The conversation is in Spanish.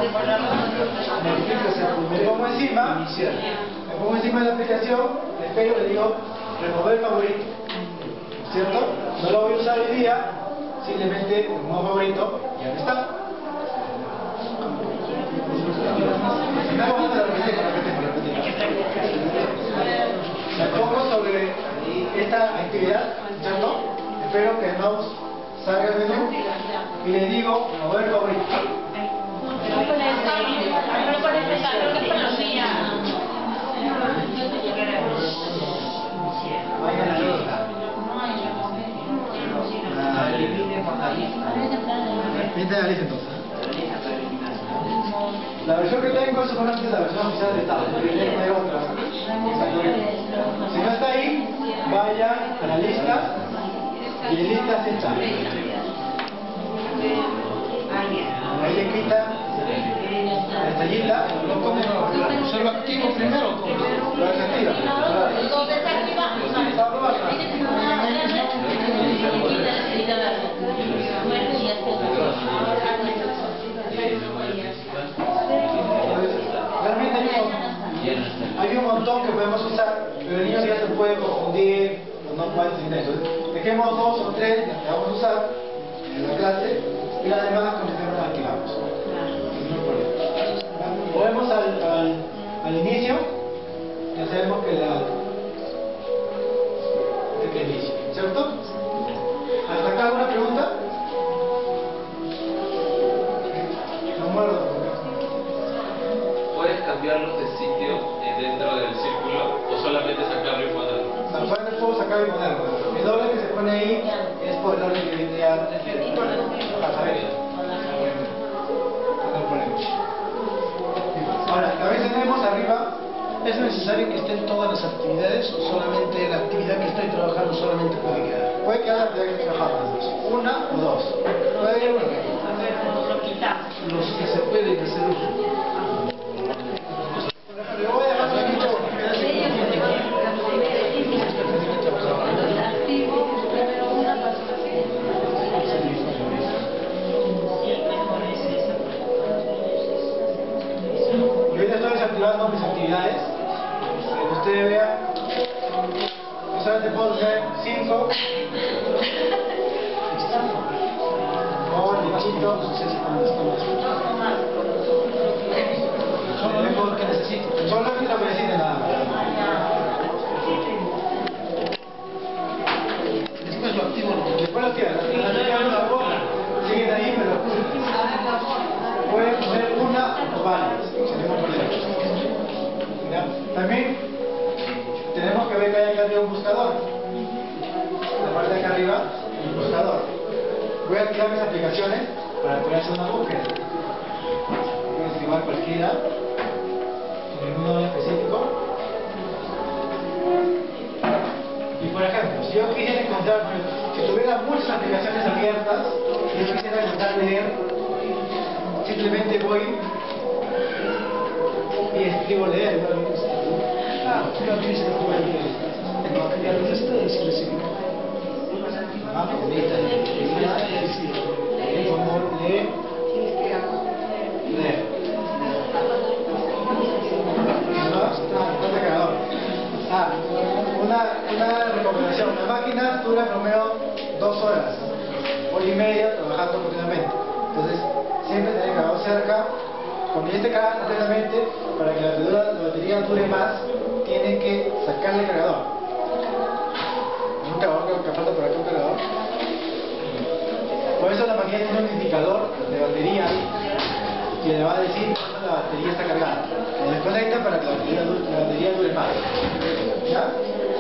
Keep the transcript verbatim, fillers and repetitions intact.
Me pongo encima, me pongo encima de la aplicación, le pego y le digo remover favorito, ¿cierto? No lo voy a usar hoy día, simplemente remover favorito y ya está. Me pongo sobre esta actividad, ¿cierto? Espero que el mouse salga del menú y le digo mover favorito. Pinta la lista entonces. La versión que tengo es solamente la versión oficial del Estado, porque tiene que tener otra. Si no está ahí, vaya a la lista y en lista está. Ahí le quita la estrellita. ¿Se lo activo primero? Lo desactiva. Lo desactiva. Está aprobado. Realmente hay un, hay un montón que podemos usar, pero el niño ya se puede confundir o no puede entender. Entonces, dejemos dos o tres las que vamos a usar en la clase y las demás con el tema las activamos. No hay problema. Volvemos al, al, al inicio. Ya sabemos que la este que inicio, ¿cierto? ¿Hasta acá alguna pregunta? No muerdo. ¿Puedes cambiarlos de sitio dentro del círculo o solamente sacarlo y ponerlo? No, solamente puedo sacar y ponerlo. El doble que se pone ahí es por el orden que viene ya. Para saber. No hay problema. Ahora, también tenemos arriba. ¿Es necesario que estén todas las actividades o solamente la actividad que estoy trabajando solamente puede quedar? Puede quedar la actividad que estoy trabajando. Una o dos. Puede ir una. Lo quitamos. Los que se pueden hacer uso. Le voy a dejar solamente uno. Yo ya estoy desactivando mis actividades. Para que ustedes vean, yo solamente puedo hacer cinco. Oh, lichito. Solo lo que necesito. Solo es lo que necesiten nada más. Después lo activo. Después lo tiran. Las actividades no borran. Siguen ahí, pero pueden poner una o varias. Sin ningún problema. ¿Ya? También tenemos que ver que hay acá arriba un buscador. La parte de acá arriba, un buscador. Voy a activar mis aplicaciones para poder hacer una búsqueda. Voy a activar cualquiera, sin ningún nombre específico. Y por ejemplo, si yo quisiera encontrar, si tuviera muchas aplicaciones abiertas y yo quisiera encontrar leer, simplemente voy y escribo leer. Ah, yo aquí se lo puedo leer. Tengo que cambiar esto y si le sigo. Ah, bonita. Como leer. Leer. No, está creador. Ah, una, una recomendación. La máquina dura promedio dos horas, hora y media trabajando continuamente. Entonces, siempre tener el cargador cerca. Cuando ya esté cargado completamente, para que la batería, la batería dure más, tienen que sacarle el cargador. Un cargador que falta por aquí, un cargador. Por eso la máquina tiene un indicador de batería que le va a decir cuando la batería está cargada. Se desconecta para que la batería, la batería dure más. ¿Ya?